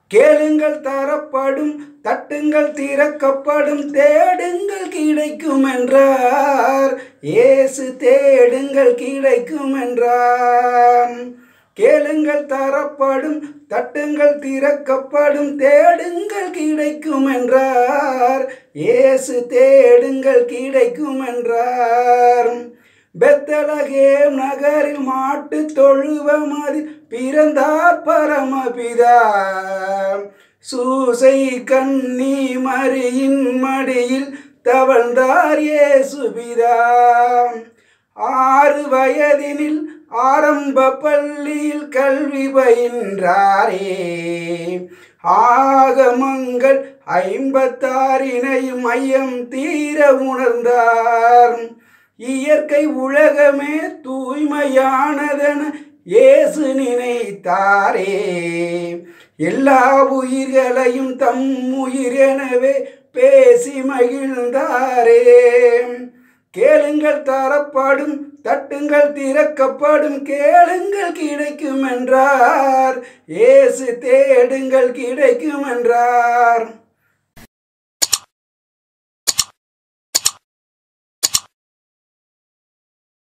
கேளுங்கள் தரப்படும், தட்டுங்கள் திறக்கப்படும், தேடுங்கள் கிடைக்கும் என்றார். இயேசு தேடுங்கள் கிடைக்கும் என்றார். கேளுங்கள் தரப்படும், தட்டுங்கள் திறக்கப்படும், தேடுங்கள் கிடைக்கும் என்றார். இயேசு தேடுங்கள் கிடைக்கும் என்றார். பெத்லகேம் நகரில் மாட்டு தொழுவமதில் பிறந்தார் பரமபிதா. சூசை கன்னி மரியின் மடியில் தவழ்ந்தார் இயேசுபிதா. 6 வயதினில் ஆரம்ப பள்ளியில் கல்வி பயின்றாரே. ஆகமங்கள் 56 மையம் தீர உணர்ந்தார். இயற்கை உலகமே தூய்மையானதென இயேசு நினைத்தாரே. எல்லா உயிர்களையும் தம் உயிர் எனவே பேசி மகிழ்ந்தாரே. கேளுங்கள் தரப்படும், தட்டுங்கள் திறக்கப்படும், கேளுங்கள் கிடைக்கும் என்றார். இயேசு தேடுங்கள் கிடைக்கும் என்றார்.